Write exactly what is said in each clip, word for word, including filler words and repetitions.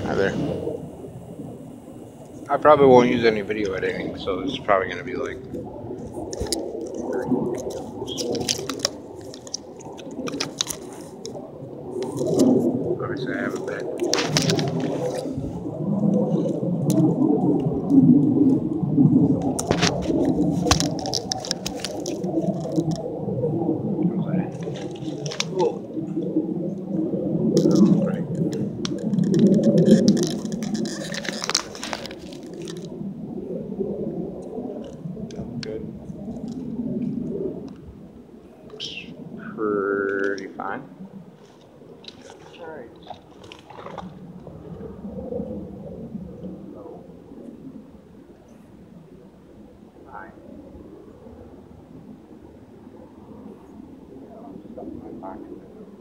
Hi there. I probably won't use any video editing, so this is probably going to be like thirty videos. Obviously, I have a bed. Oh, right. Good. Looks pretty fine. All right. So, hi. Stuff in my pocket.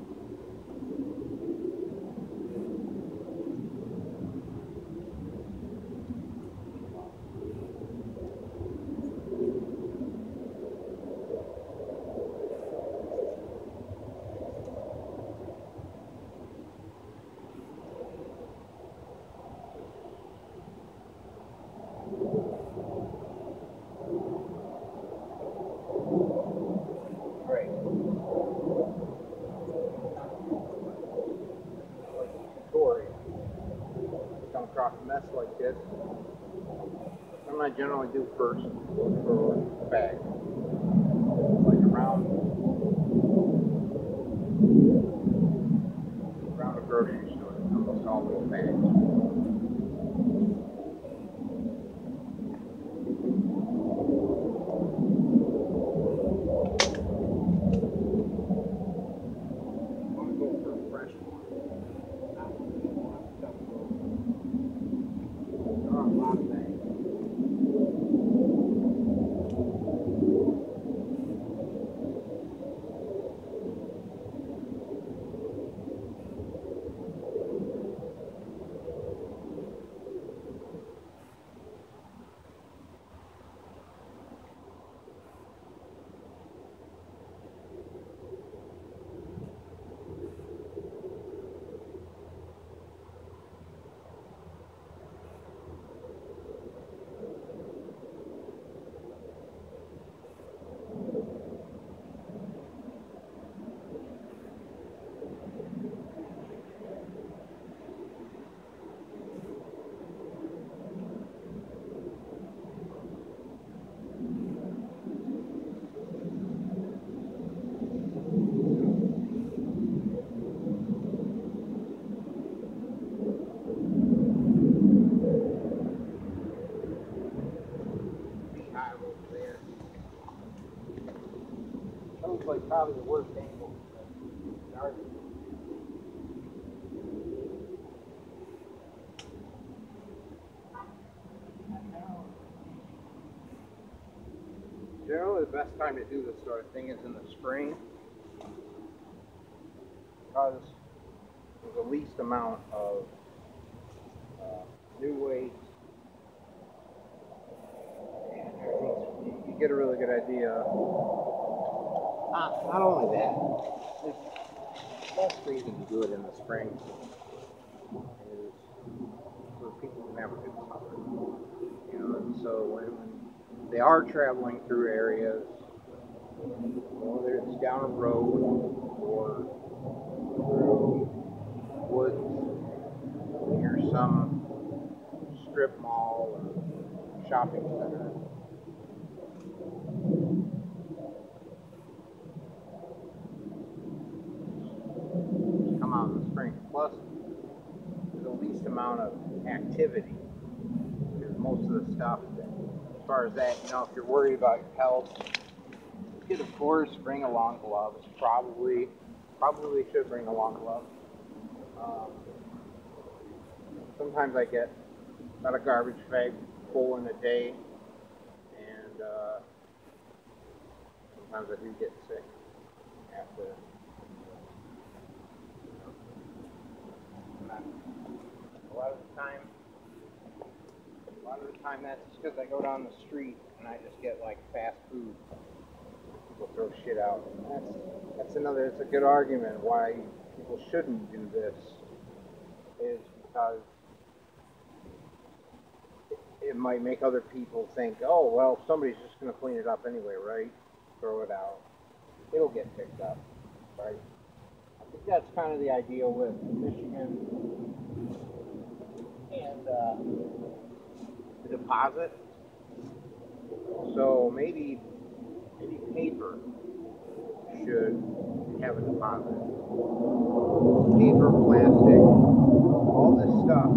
Great. Tutorial. Come across a mess like this. What I generally do first is look for a bag. Like around around a grocery store, it's almost always bags. That looks like probably the worst angle. Generally, the best time to do this sort of thing is in the spring, because there's the least amount of uh, new waste, and you, you get a really good idea. Not, not only that, the best reason to do it in the spring is for people who never do something. You know, so when they are traveling through areas, whether it's down a road or through woods near some strip mall or shopping center, come out in the spring. Plus, the least amount of activity, because most of the stuff, as far as that, you know, if you're worried about your health, you could of course bring along gloves. Probably, probably should bring along gloves. Um, sometimes I get about a garbage bag full in a day, and uh, sometimes I do get sick after. You know, a lot of the time, a lot of the time that's just because I go down the street and I just get like fast food. People throw shit out. And that's that's another. It's a good argument why people shouldn't do this. Is because it might make other people think, oh, well, somebody's just going to clean it up anyway, right? Throw it out. It'll get picked up, right? I think that's kind of the idea with Michigan and uh, the deposit. So maybe maybe paper should have a deposit. Paper, plastic, all this stuff.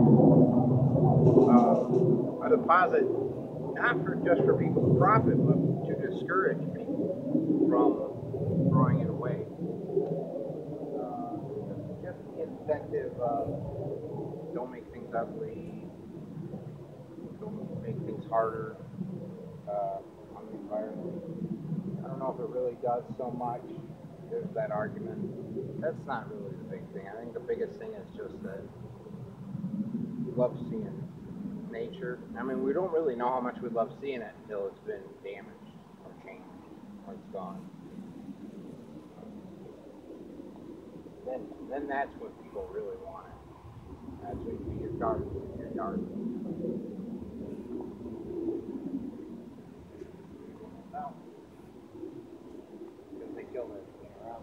Uh, a deposit, not for just for people to profit, but to discourage people from throwing it away. Uh, just the incentive of don't make things ugly, don't make things harder uh, on the environment. I don't know if it really does so much. There's that argument. That's not really the big thing. I think the biggest thing is just that we love seeing nature. I mean, we don't really know how much we love seeing it until it's been damaged or changed or it's gone. Then, then that's when people really want it. That's when you see your garden, your garden. Well, because they killed everything around.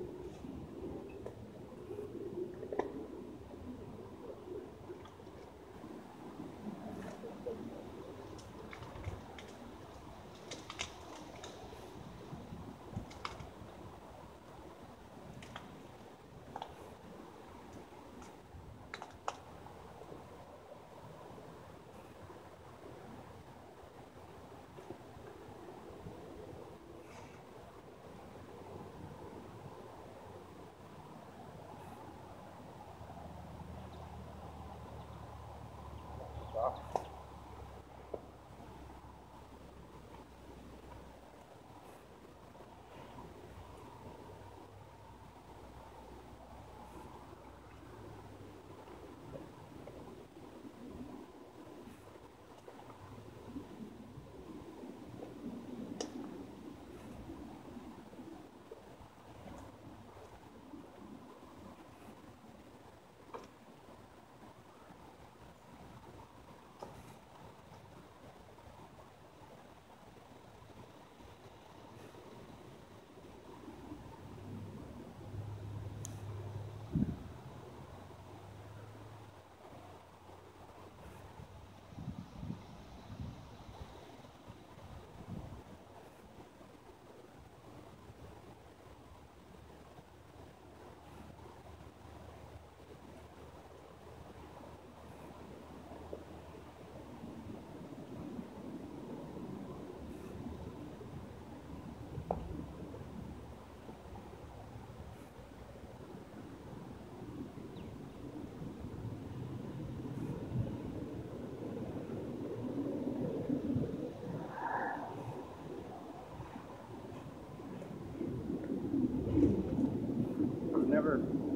Never,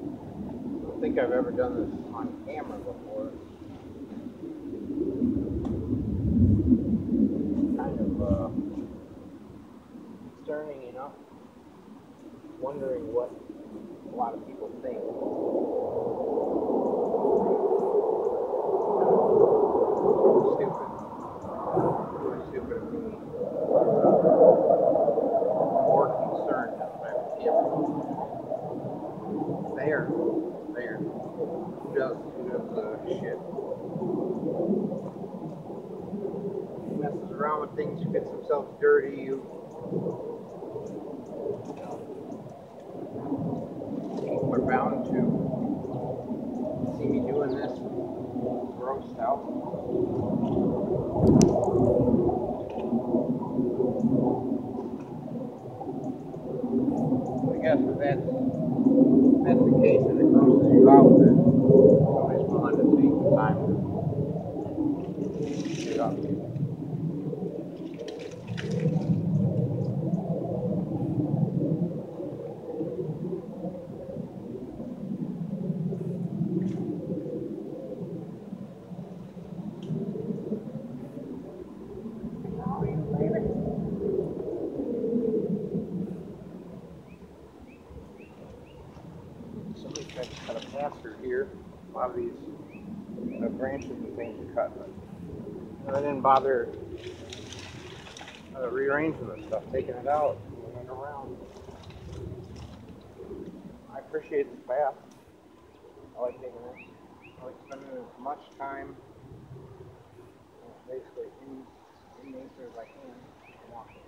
I don't think I've ever done this on camera before. Kind of uh, concerning, you know. Wondering what a lot of people think. Stupid. Really stupid of me. More concerned if There, there. Who does, who does uh, shit? Who messes around with things, who gets themselves dirty, you, you know, people are bound to see me doing this grossed out. I guess with that, that's the case and it grosses you out, then somebody's willing to take the time to get up. Somebody tried to cut a path through here. A lot of these uh, branches and things are cut, but I didn't bother uh, rearranging the stuff, taking it out, moving it around. I appreciate the bath. I like taking it. I like spending as much time uh, basically in, in nature as I can. Walking.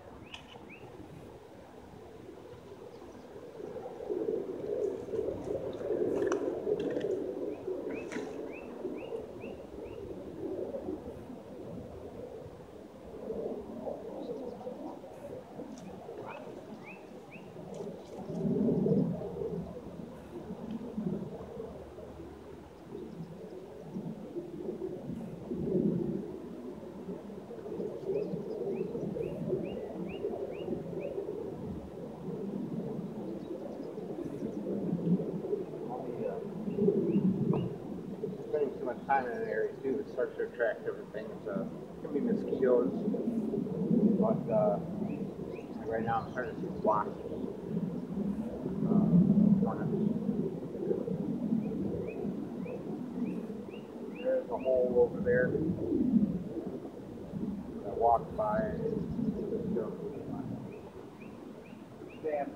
Spending too much time in an area too, it starts to attract different things. Uh, it can be mosquitoes, but uh, like right now I'm starting to see wasps, uh, hornets. There's a hole over there that I walked by and you know, damn.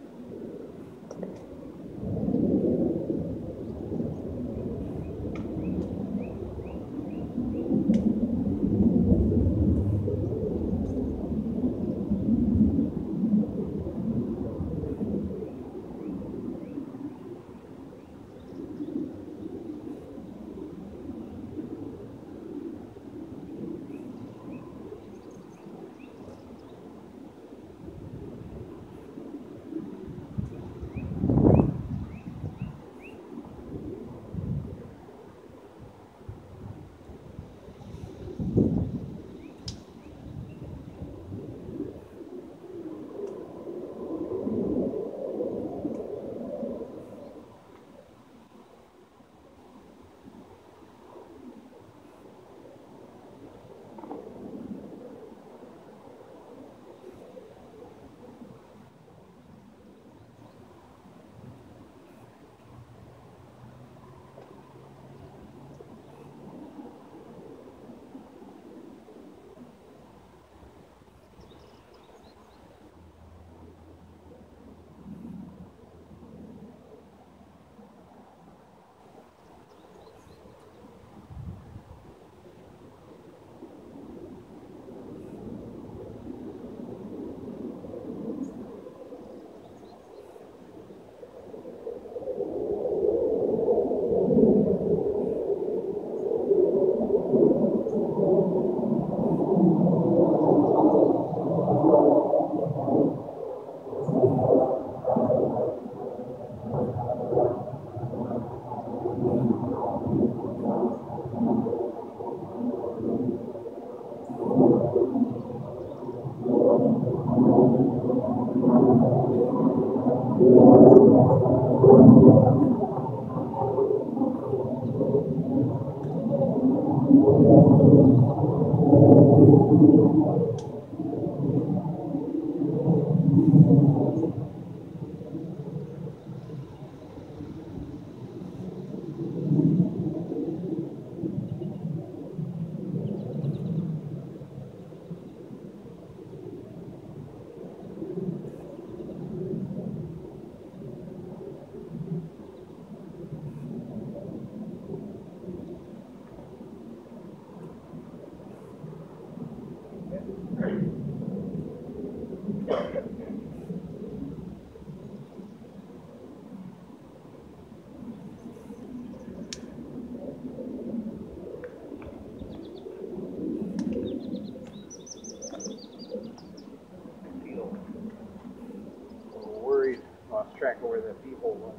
Lost track of where the people was,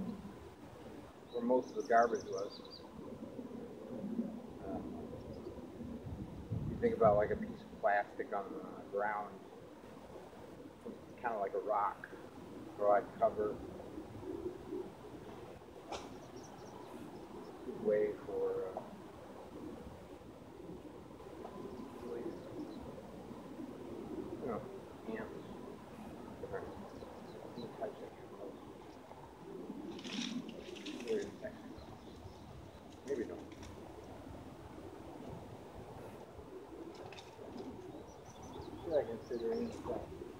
where most of the garbage was. Uh, you think about like a piece of plastic on the ground, kind of like a rock, or I'd cover. Good way for uh, you know, ants, different types of maybe don't. I consider it inside.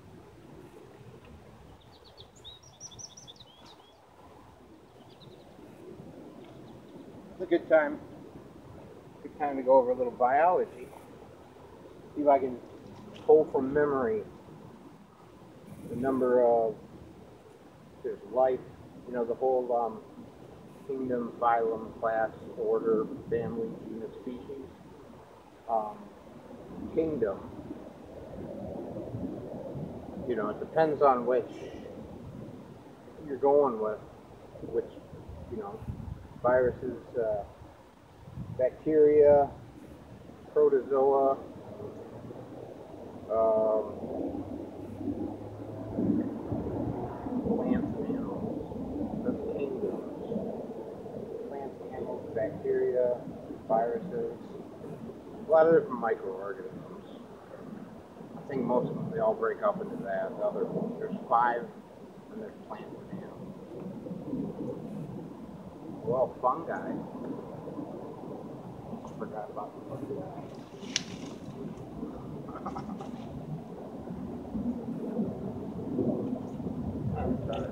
It's a good time. Good time to go over a little biology. See if I can pull from memory the number of there's life, you know, the whole um, kingdom, phylum, class, order, family, genus, species. Um, kingdom, you know, it depends on which you're going with, which, you know, viruses, uh, bacteria, protozoa, um, plants and animals. That's kingdoms. Plants, animals, bacteria, viruses, a lot of different microorganisms. I think most of them, they all break up into that. The other, there's five, and there's plants and animals. Well, fungi. Forgot about the fungi. I'm sorry.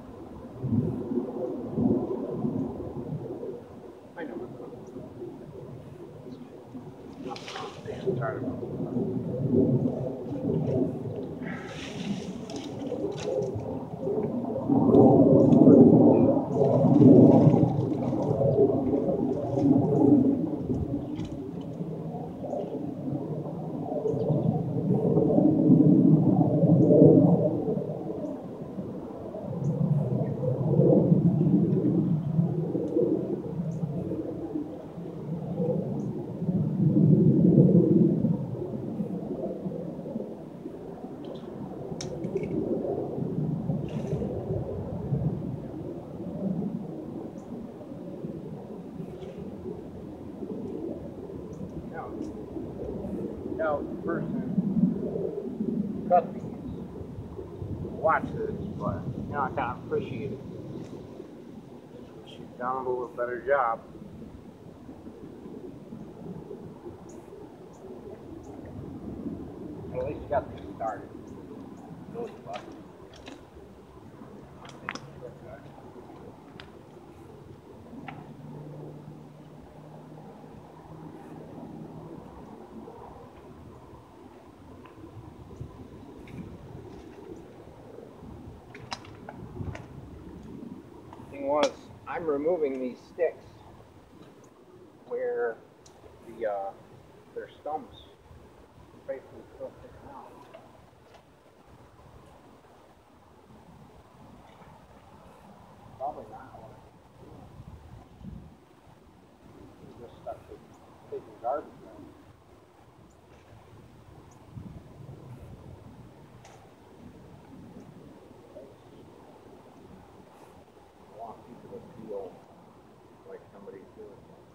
I know what's going on. I'm tired of it. Now, the person cut these, watch this, but you know, I kind of appreciate it. She's done a little better job. Well, at least you got things started. Those buttons. Was I'm removing these sticks where the uh, their stumps basically still sticking out. Probably not. Just stuff taking garbage out. Feel like somebody's doing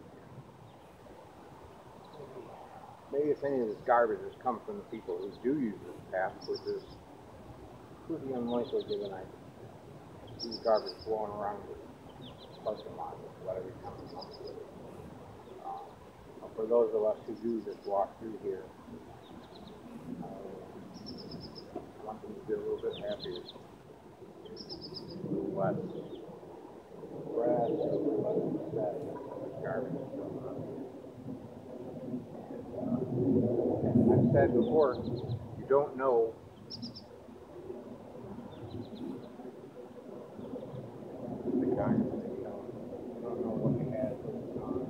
something. Maybe if any of this garbage has come from the people who do use this path, which is pretty unlikely given I see garbage blowing around the parking lot with whatever comes up with it. Uh, but for those of us who do just walk through here, uh, I want them to be a little bit happier. A little less grass, that garbage. And I've said before, you don't know the guy, you know, you don't know what he has going on.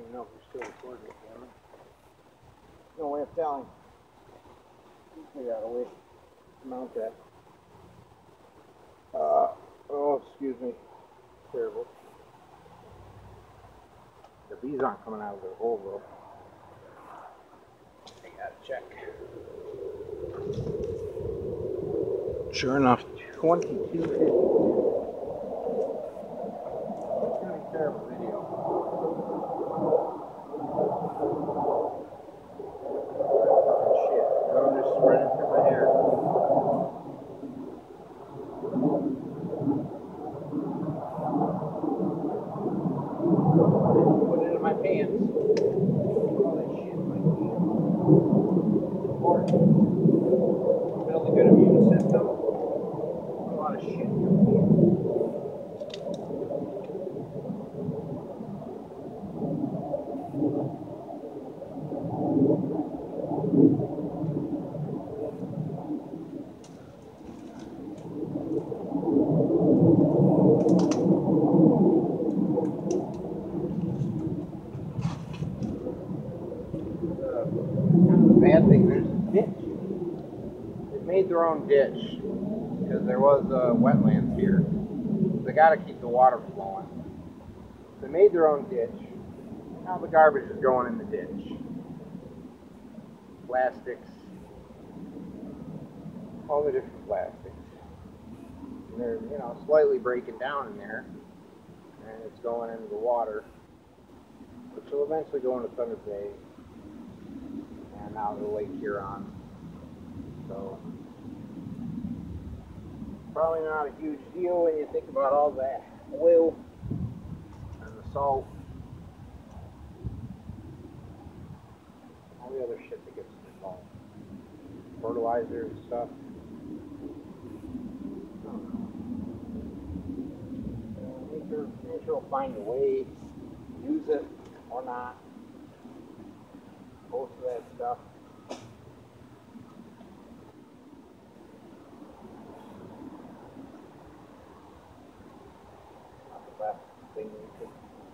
even know if we're still recording it, damn it. No way of telling. Figure out a way to mount that. Uh, oh, excuse me. Terrible. The bees aren't coming out of their hole though. I gotta check. Sure enough, twenty-two fifty. It's gonna be a terrible video. Shit, I'm just running through my hair. Put it in my pants. All that shit in my pants. It's important. Build a good immune system. A lot of shit in your pants. Bad thing, there's a ditch. They made their own ditch because there was uh, wetlands here. They got to keep the water flowing. They made their own ditch. Now the garbage is going in the ditch. Plastics, all the different plastics. And they're, you know, slightly breaking down in there, and it's going into the water, which will eventually go into Thunder Bay. And now the Lake Huron. So probably not a huge deal when you think about all that oil and the salt, all the other shit that gets involved, fertilizer and stuff. I don't know. Nature, nature will find a way to use it or not. Most of that stuff. Not the best thing we could.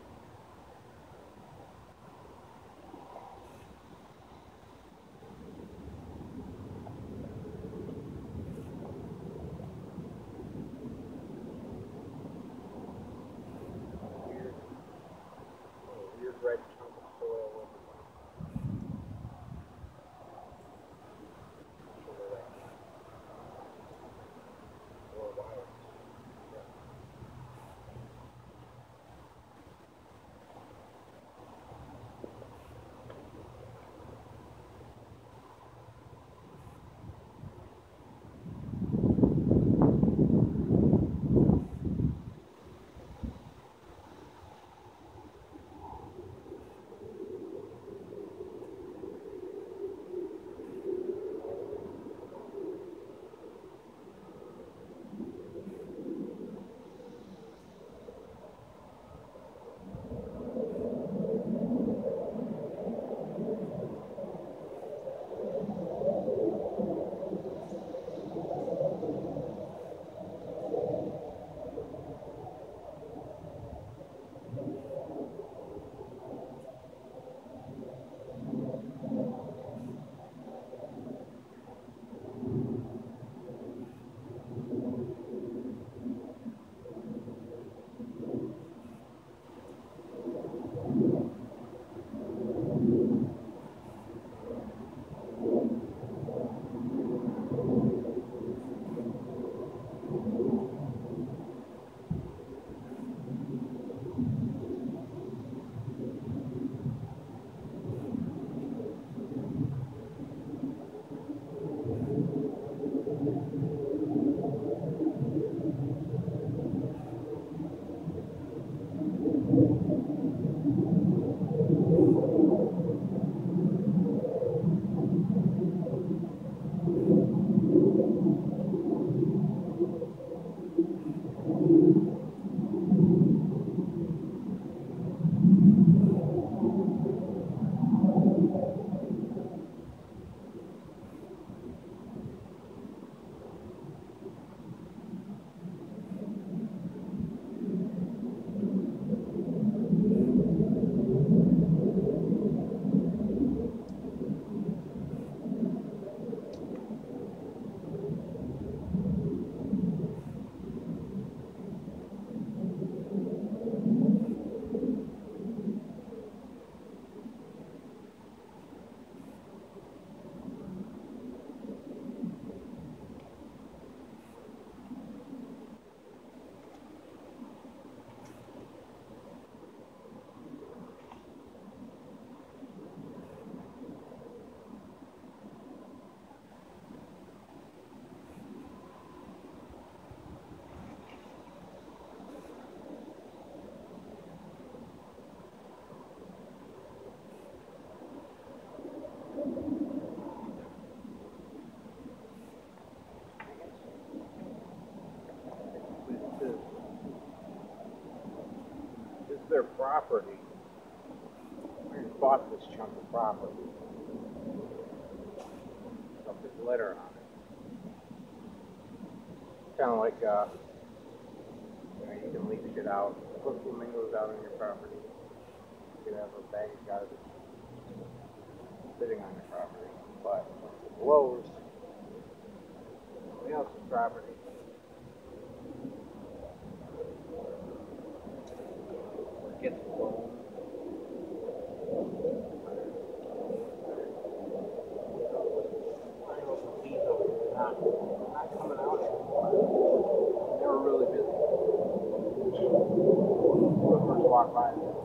Weird, oh, weird red chunk of soil. property. I just bought this chunk of property. Got this letter on it. Kind of like, uh, you know, you can leave shit out. Put flamingos out on your property. You could have a bag of garbage sitting on your property. But once it blows, somebody else's property. Gets blown. Not, not coming out anymore. They were really busy. When I first walked by, there's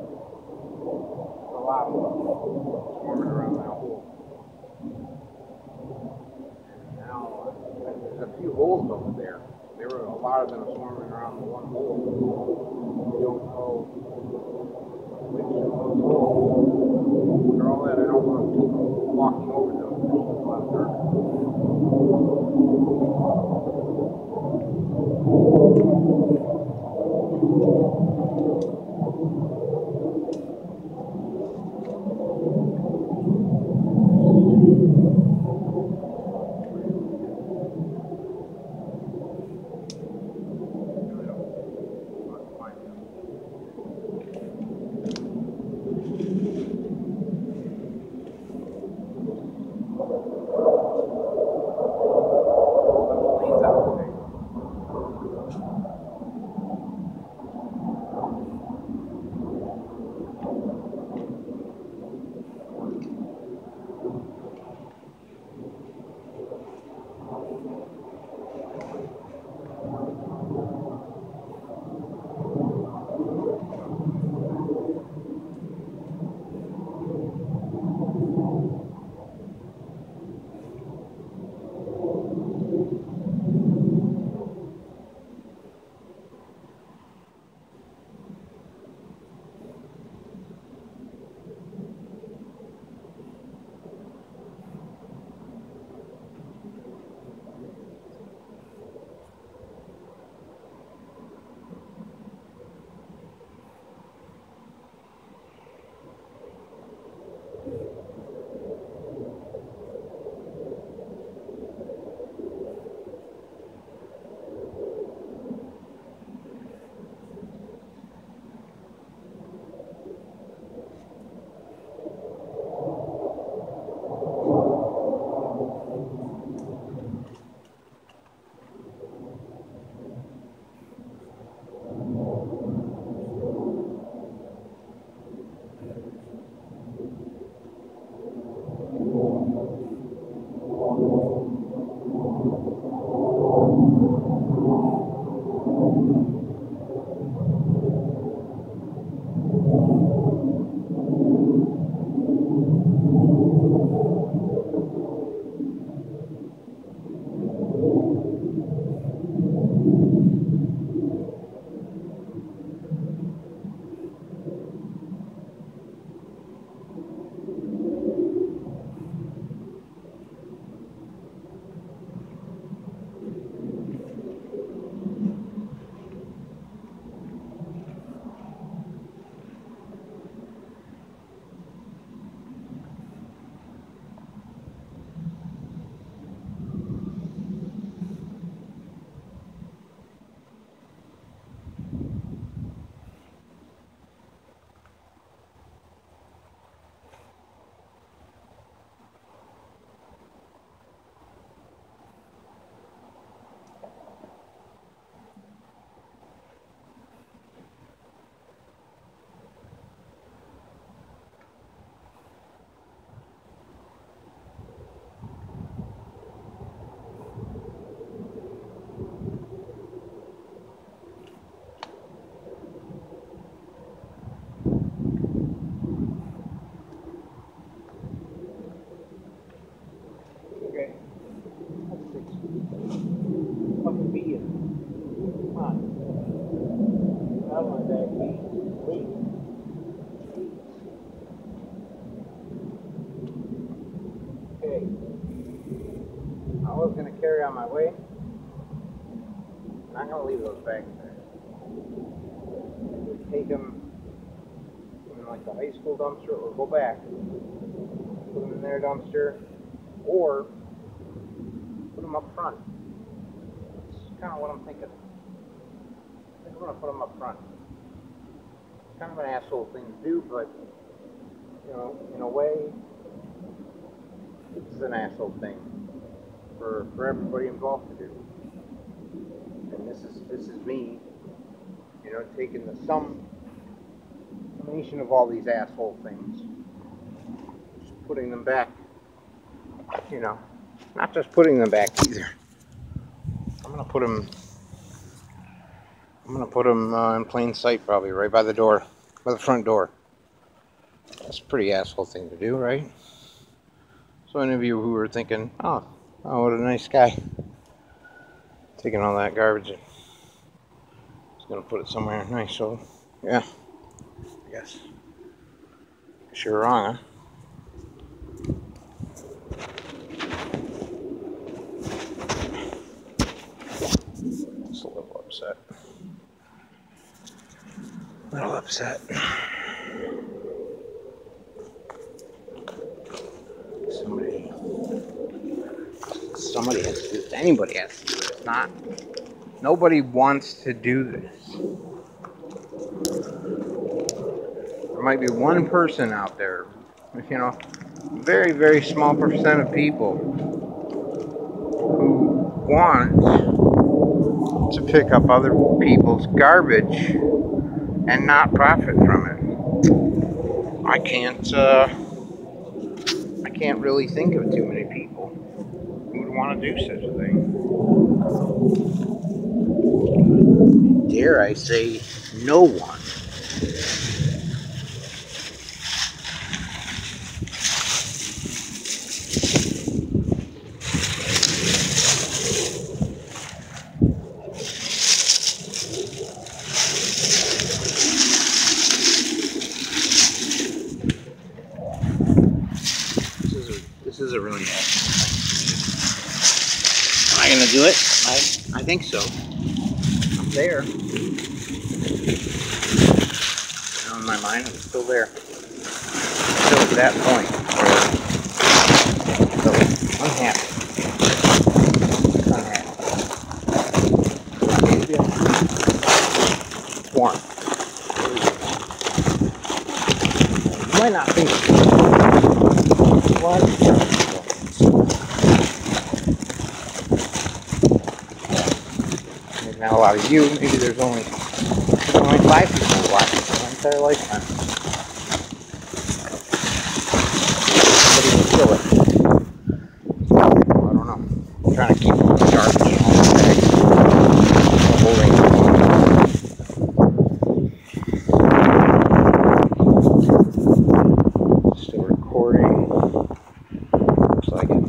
a lot of them swarming around that hole. And now uh, there's a few holes over there. There were a lot of them swarming around the one hole. You don't know which of those holes. For all that, I don't want people walking over them. There's a lot of dirt. was going to carry on my way. I'm not going to leave those bags there. Take them like the high school dumpster, or go back, put them in their dumpster, or put them up front. That's kind of what I'm thinking. I think we're going to put them up front. It's kind of an asshole thing to do, but, you know, in a way, it's an asshole thing for, for everybody involved to do. And this is, this is me, you know, taking the sum, summation of all these asshole things, just putting them back, you know, not just putting them back either. I'm going to put them, I'm going to put them uh, in plain sight, probably right by the door, by the front door. That's a pretty asshole thing to do, right? So any of you who are thinking, oh, oh, what a nice guy, taking all that garbage and he's going to put it somewhere nice, so yeah, I guess. Sure wrong, huh? Just a little upset. A little upset. Somebody, somebody has to do this. Anybody has to do this. Not, nobody wants to do this. There might be one person out there, you know, very, very small percent of people who want to pick up other people's garbage and not profit from it. I can't, uh, I can't really think of too many people who would want to do such a thing. Dare I say, no one. This is a really bad thing. Am I going to do it? I, I think so. I'm there. You know, in my mind, I'm still there. Still at that point. So, unhappy. Unhappy. Warm. You might not think what? Maybe not a lot of you. Maybe there's only only five people who watch it my entire lifetime. Somebody can kill it. I don't know. I'm trying to keep the garbage in all the bags. The whole range. Still recording. Looks like it.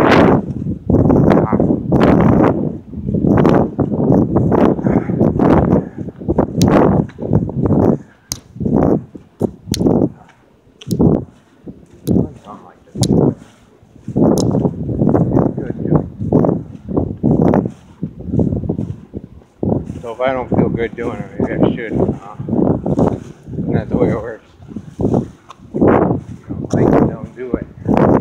Something like this. Good, good. So if I don't feel good doing it, maybe I should. Uh, isn't that the way it works? Don't like it, don't do it.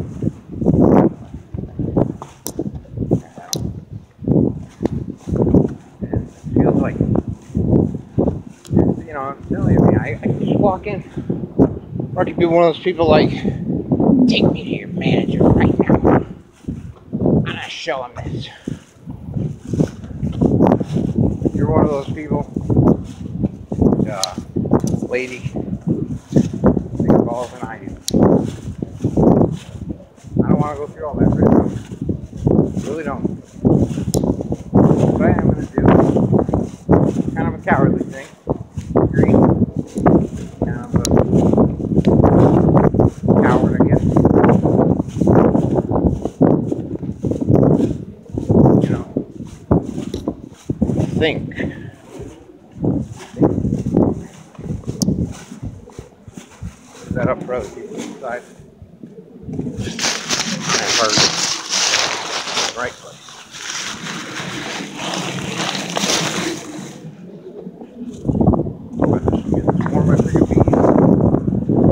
It feels like, you know, I'm telling you, I, I can just walk in. Or I could be one of those people like, take me to your manager right now. I'm gonna show him this. If you're one of those people, uh, lady, bigger balls than I do. I don't want to go through all that right now. Really don't. What I am gonna do, kind of a cowardly thing. Agree. Kind of a coward, I guess. You know, think. Is that up for other people inside? Kind of hard. Right place. Warm up for your bees.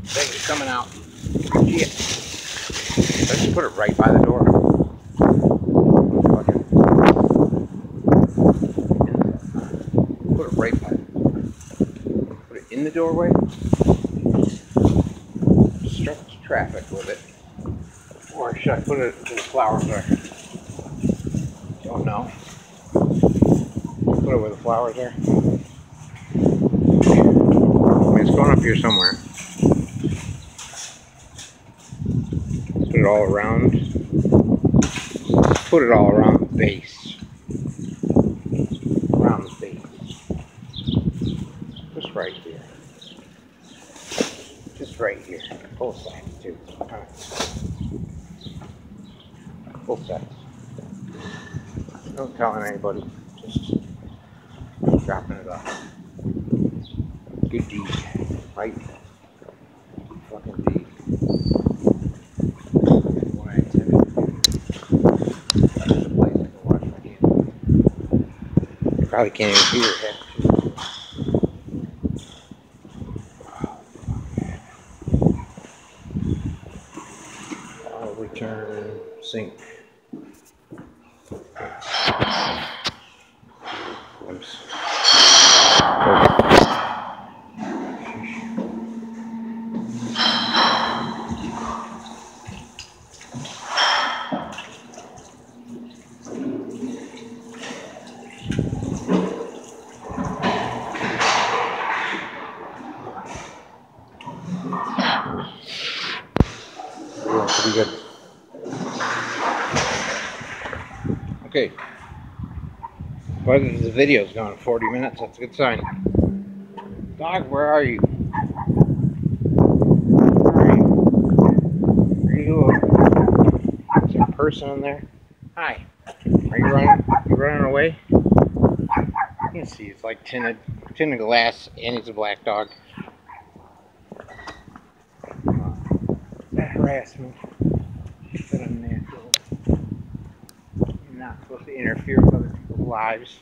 Thing's coming out. Shit. Let's put it right by the door. Put it right by the door. Put it in the doorway. Obstruct traffic with it. Or should I put it in the flowers there? Don't know. Put it where the flowers are. I mean, it's going up here somewhere. Let's put it all around. Let's put it all around the base. Around the base. Just right here. Just right here. Both sides too. Alright. Both sides. No telling anybody. Just dropping it off. Good deed. Right? Fucking deed. What I intended to do. There's a place I can wash my hands. You probably can't even hear it. I'll return sink. Oops. Pretty good. Okay. Well, the video's gone forty minutes. That's a good sign. Dog, where are you? Where are you? Are you? Is there a person in there? Hi. Are you running? You running away? You can see it's like tinted, tinted glass, and he's a black dog. That harassment. It's unnatural. You're not supposed to interfere with other people's lives.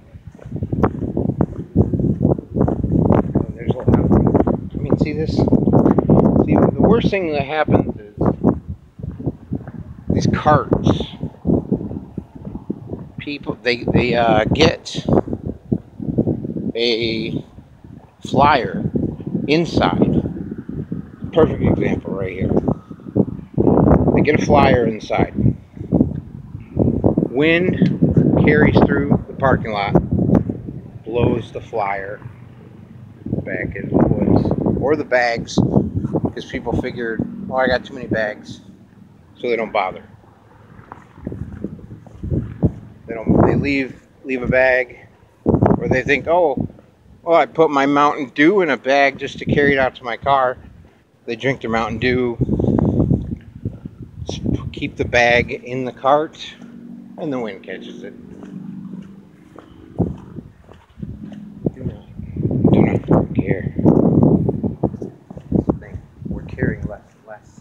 Oh, there's a lot of, I mean, see this? See, the worst thing that happens is these carts. People, they, they uh, get a flyer inside. Perfect example right here. They get a flyer inside. Wind carries through the parking lot, blows the flyer back into the woods. Or the bags, because people figured, oh, I got too many bags, so they don't bother. They don't. They leave leave a bag, or they think, oh, well, I put my Mountain Dew in a bag just to carry it out to my car. They drink their Mountain Dew, keep the bag in the cart, and the wind catches it. Do not, do not care. We're carrying less and less.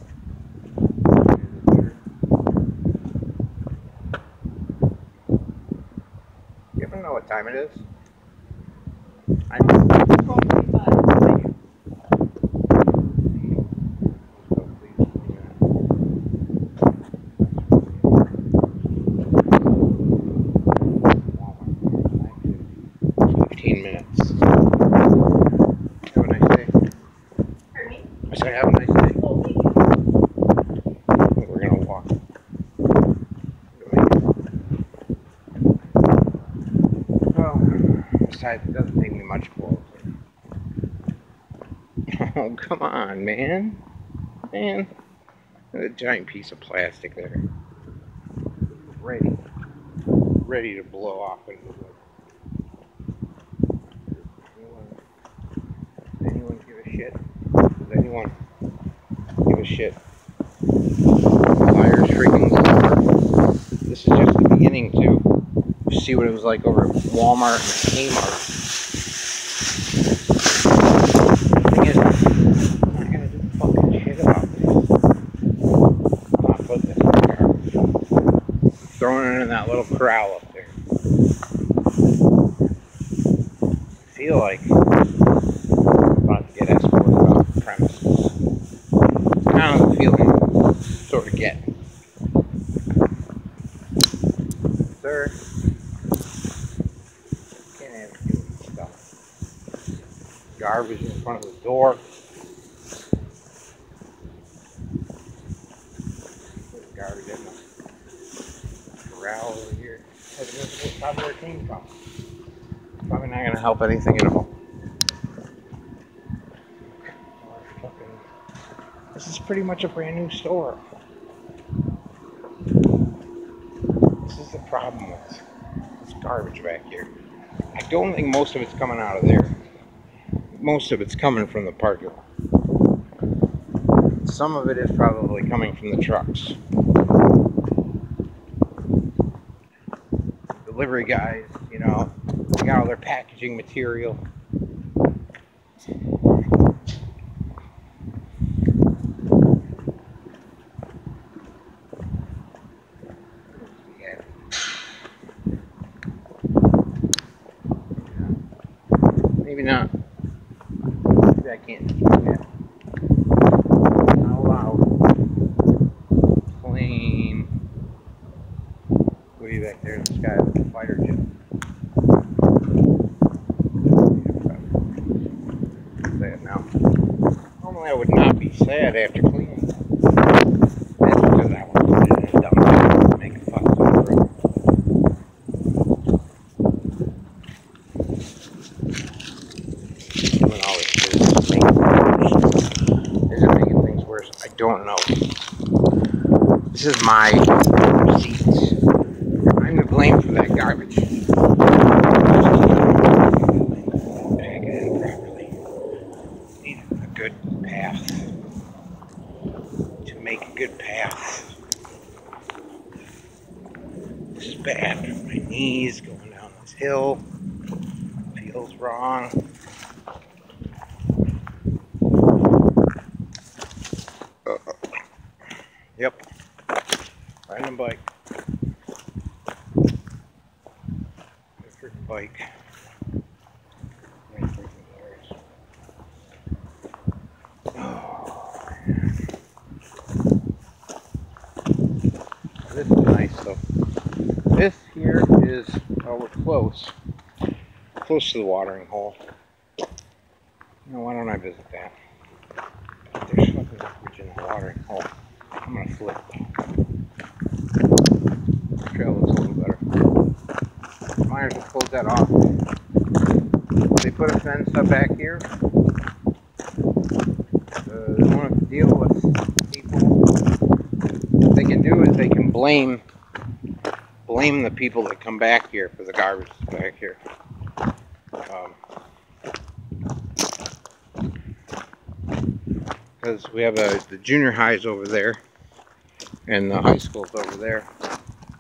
You ever know what time it is? I know. fifteen minutes. Have a nice day. Pardon me? I said have a nice day. Oh, thank you. I think we're gonna walk. Well, besides, it doesn't take me much closer. Oh, come on, man. Man. There's a giant piece of plastic there. Ready. Ready to blow off into the woods. Does anyone give a shit? Does anyone give a shit? Fires freaking galore. This is just the beginning too. You see what it was like over at Walmart and Kmart. The thing is, I'm not gonna do fucking shit about this. I'm not putting this in the car. I'm throwing it in that little corral up there. I feel like I'm about to get escorted off the premises. yet. Sir, can't have you doing stuff. Garbage in front of the door. There's garbage in the corral over here. That's probably where it came from. Probably not going to help anything at all. This is pretty much a brand new store. This is the problem with this garbage back here. I don't think most of it's coming out of there. Most of it's coming from the parking lot. Some of it is probably coming from the trucks. Delivery guys, you know, they got all their packaging material. Maybe not. Maybe I can't do that. Not allowed. Plane. Way back there in the sky with a fighter jet. Sad now. Normally I would not be sad after cleaning. That's because I want to put it in a dump and make a fuss over it. Doing all this business, making things worse. Is it making things worse? I don't know. This is my receipts. I'm to blame for that garbage. Pack it in properly. Need a good path. To make a good path. This is bad. My knees going down this hill. Feels wrong. Uh, yep. Random bike. Electric bike. Oh, this is nice though. This here is, oh, we're close. Close to the watering hole. You know, why don't I visit that? There's fucking garbage in the watering hole. I'm gonna flip. The trail looks a little better. Might as well close that off. They put a fence up back here. Uh, they don't have to deal with people. What they can do is they can blame blame the people that come back here for the garbage that's back here. Um, because we have a, the junior highs over there and the high school's over there.